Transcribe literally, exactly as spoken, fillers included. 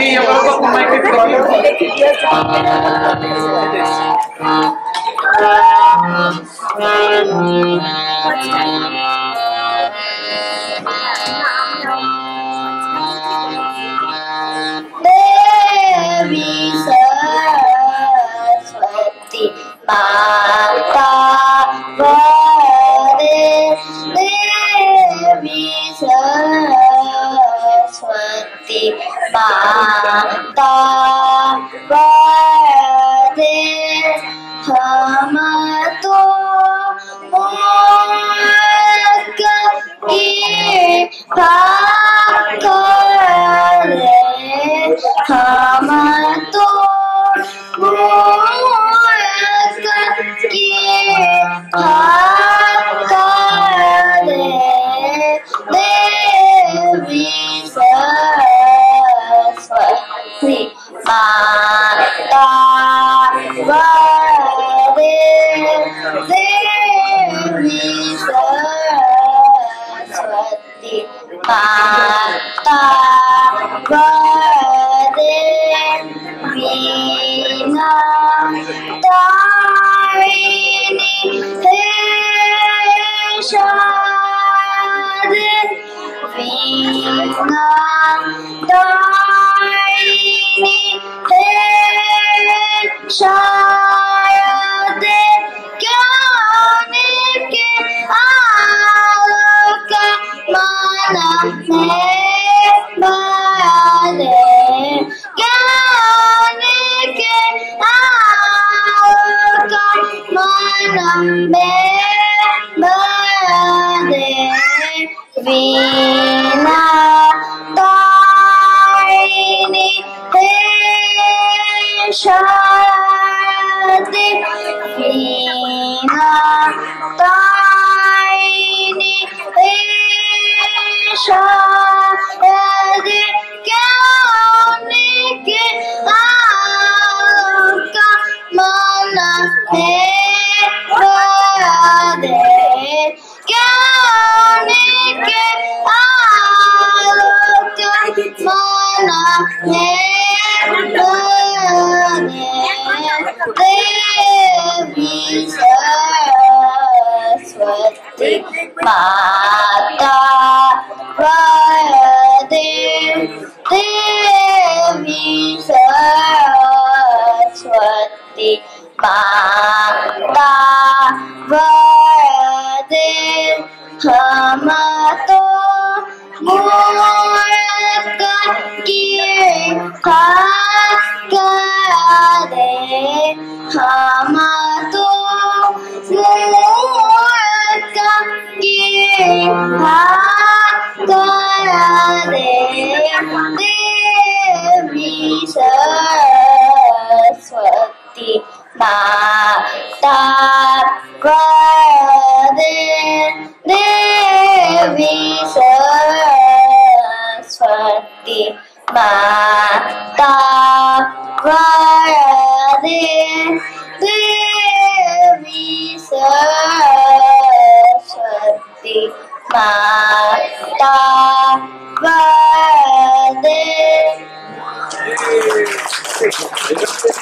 yang berapa pemain Dewi Saraswati Mata Vade Devi Saraswati Mata Vade Hamato Murka Ipakale Hamato Murka Ipakale Devi Saraswati Mata Vade Devi Saraswati Mata Vade Veena Tarini Heshade Veena Tarini Heshade Gyane ke aloka mana mein bade Gyane ke aloka mana mein bade Veena Tarini Heshade Veena Tarini Heshade Gyane ke aloka mana mein bade Gyane ke aloka mana mein bade Devi Saraswati Mata Vade Devi Saraswati Mata Vade Hamato Murka Ipakale Hamato Murka Ipakale Devi Saraswati Mata Vade Devi Saraswati Mata Vade Devi Saraswati Mata Vade